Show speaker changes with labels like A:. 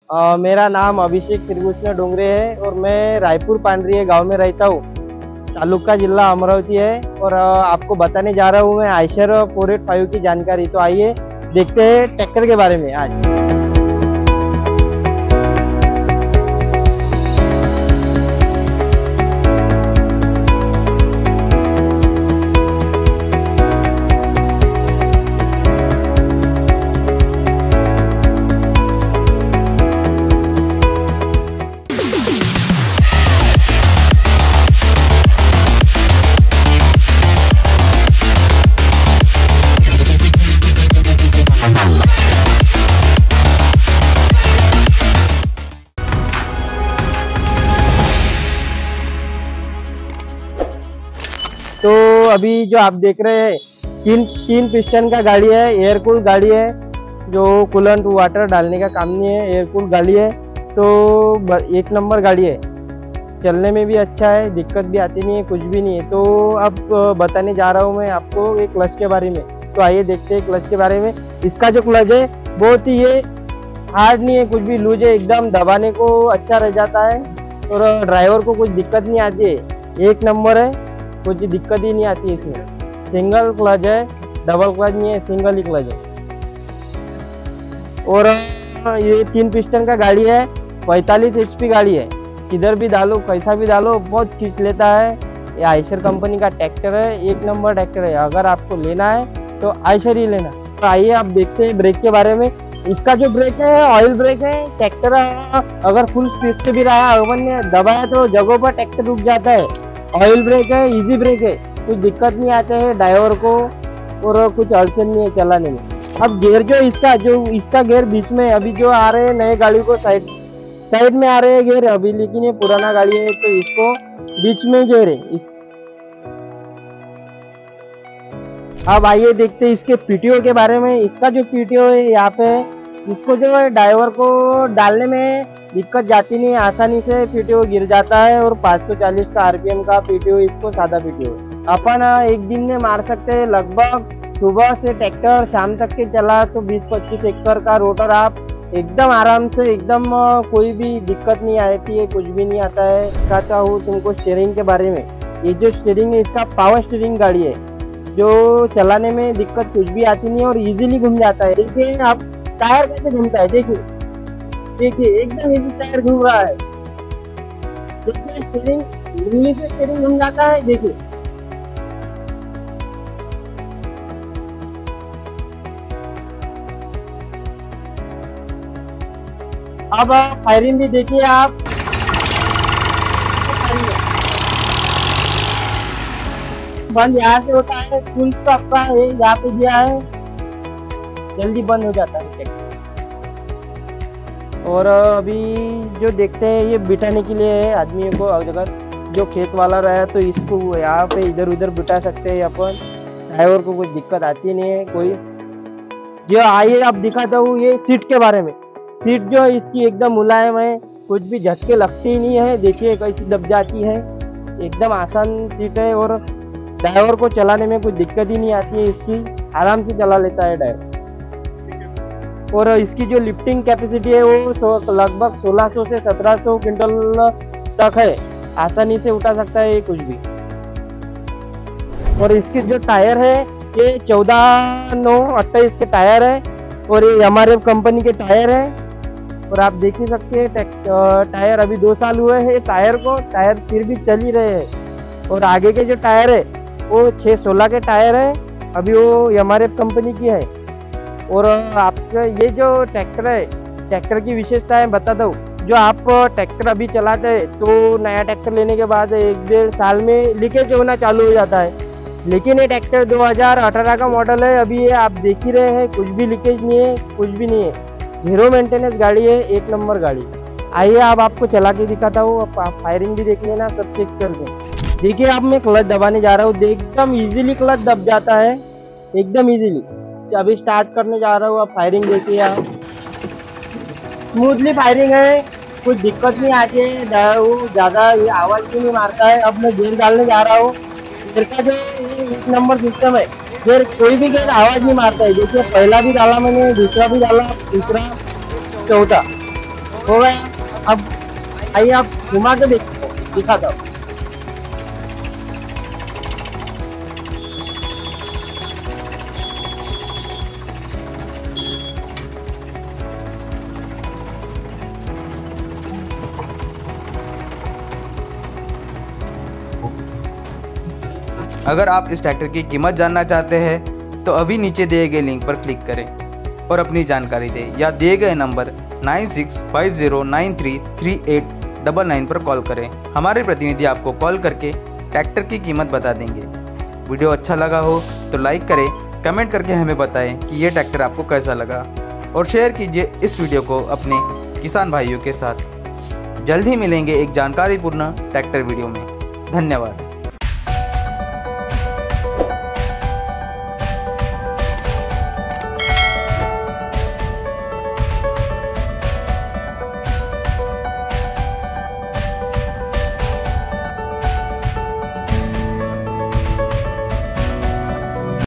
A: मेरा नाम अभिषेक श्रीकृष्ण डोंगरे है और मैं रायपुर पांडरी गांव में रहता हूँ। तालुका जिला अमरावती है और आपको बताने जा रहा हूँ मैं आयशर 485 की जानकारी। तो आइए देखते हैं ट्रैक्टर के बारे में आज। तो अभी जो आप देख रहे हैं तीन पिस्टन का गाड़ी है, एयर कूल गाड़ी है, जो कूलेंट वाटर डालने का काम नहीं है, एयर कूल गाड़ी है। तो एक नंबर गाड़ी है, चलने में भी अच्छा है, दिक्कत भी आती नहीं है, कुछ भी नहीं है। तो अब बताने जा रहा हूँ मैं आपको एक क्लच के बारे में। तो आइए देखते हैं क्लच के बारे में। इसका जो क्लच है बहुत ही ये हार्ड नहीं है, कुछ भी लूज है, एकदम दबाने को अच्छा रह जाता है और ड्राइवर को कुछ दिक्कत नहीं आती है। एक नंबर है, कुछ दिक्कत ही नहीं आती है इसमें। सिंगल क्लच है, डबल क्लच नहीं है, सिंगल ही क्लच है। और ये 3 पिस्टन का गाड़ी है, 45 HP गाड़ी है। किधर भी डालो, कैसा भी डालो, बहुत खींच लेता है। ये आयशर कंपनी का ट्रैक्टर है, एक नंबर ट्रैक्टर है। अगर आपको लेना है तो आयशर ही लेना। तो आइए आप देखते हैं ब्रेक के बारे में। इसका जो ब्रेक है ऑयल ब्रेक है। ट्रैक्टर अगर फुल स्पीड से भी रहा, अपन ने दबाया तो जगहों पर ट्रैक्टर रुक जाता है। ऑयल ब्रेक है, इजी ब्रेक है, कुछ दिक्कत नहीं आते है ड्राइवर को और कुछ अड़चन नहीं है चलाने में। अब गियर जो इसका गियर बीच में, अभी जो आ रहे हैं नए गाड़ी को साइड में आ रहे हैं गियर अभी, लेकिन ये पुराना गाड़ी है तो इसको बीच में गियर है। अब आइए देखते हैं इसके पीटीओ के बारे में। इसका जो पीटीओ है यहाँ पे, इसको जो है ड्राइवर को डालने में दिक्कत जाती नहीं है, आसानी से पीटीओ गिर जाता है। और 540 का RPM का पीटीओ, इसको सादा पीटीओ अपन एक दिन में मार सकते हैं। लगभग सुबह से ट्रैक्टर शाम तक के चला तो 20-25 एकड़ का रोटर आप एकदम आराम से, एकदम कोई भी दिक्कत नहीं आती है, कुछ भी नहीं आता है। कहता हूँ तुमको स्टीयरिंग के बारे में। ये जो स्टीयरिंग है इसका पावर स्टीयरिंग गाड़ी है, जो चलाने में दिक्कत कुछ भी आती नहीं और इजीली घूम जाता है। देखिए आप टायर कैसे घूमता है, देखिए एकदम इजी टायर घूम रहा है। देखिए स्टीयरिंग इजीली से स्टीयरिंग घूम जाता है। देखिए अब फायरिंग भी देखिए आप, बंद यहाँ से होता है, फुल तो आपका है यहाँ पे दिया है, जल्दी बंद हो जाता है। और अभी जो देखते हैं ये बिठाने के लिए है आदमियों को। अगर जो खेत वाला रहा तो इसको यहाँ पे इधर उधर बिठा सकते हैं अपन, ड्राइवर को कुछ दिक्कत आती नहीं है कोई। जो आइए आप दिखाता हूँ ये सीट के बारे में। सीट जो है इसकी एकदम मुलायम है, कुछ भी झटके लगते ही नहीं है। देखिए कैसी दब जाती है, एकदम आसान सीट है और ड्राइवर को चलाने में कुछ दिक्कत ही नहीं आती है। इसकी आराम से चला लेता है ड्राइवर। और इसकी जो लिफ्टिंग कैपेसिटी है वो लगभग 1600 से 1700 क्विंटल तक है, आसानी से उठा सकता है ये कुछ भी। और इसके जो टायर है ये 14/9/28 के टायर है और ये MRF कंपनी के टायर है। और आप देख ही सकते हैं टायर अभी 2 साल हुए हैं टायर को, टायर फिर भी चल ही रहे हैं। और आगे के जो टायर है वो 616 के टायर है, अभी वो MRF कंपनी की है। और आपका ये जो ट्रैक्टर है, ट्रैक्टर की विशेषताएं बता दूँ। जो आप ट्रैक्टर अभी चलाते हैं तो नया ट्रैक्टर लेने के बाद 1-1.5 साल में लीकेज होना चालू हो जाता है, लेकिन ये ट्रैक्टर 2018 का मॉडल है। अभी ये आप देख ही रहे हैं, कुछ भी लीकेज नहीं है, कुछ भी नहीं है, 0 मेंटेनेंस गाड़ी है, एक नंबर गाड़ी। आइए अब आपको चला के दिखाता हूँ, आप फायरिंग भी देख लेना, सब चेक करके। देखिए अब मैं क्लच दबाने जा रहा हूँ, एकदम इजीली क्लच दब जाता है, एकदम इजीली। अभी स्टार्ट करने जा रहा हूँ, आप फायरिंग देखिए आप, स्मूथली फायरिंग है, कुछ दिक्कत नहीं आती है, ज़्यादा आवाज़ भी नहीं मारता है। अब मैं गियर डालने जा रहा हूँ। गियर का जो एक नंबर सिस्टम है, गियर कोई भी गियर आवाज़ नहीं मारता है। देखिए पहला भी डाला मैंने, दूसरा भी डाला, तीसरा, चौथा, हो गया। अब आइए आप घुमा के देखो, दिखाता हूँ।
B: अगर आप इस ट्रैक्टर की कीमत जानना चाहते हैं तो अभी नीचे दिए गए लिंक पर क्लिक करें और अपनी जानकारी दें या दिए गए नंबर 9650933899 पर कॉल करें। हमारे प्रतिनिधि आपको कॉल करके ट्रैक्टर की कीमत बता देंगे। वीडियो अच्छा लगा हो तो लाइक करें, कमेंट करके हमें बताएं कि ये ट्रैक्टर आपको कैसा लगा और शेयर कीजिए इस वीडियो को अपने किसान भाइयों के साथ। जल्द ही मिलेंगे एक जानकारीपूर्ण ट्रैक्टर वीडियो में। धन्यवाद।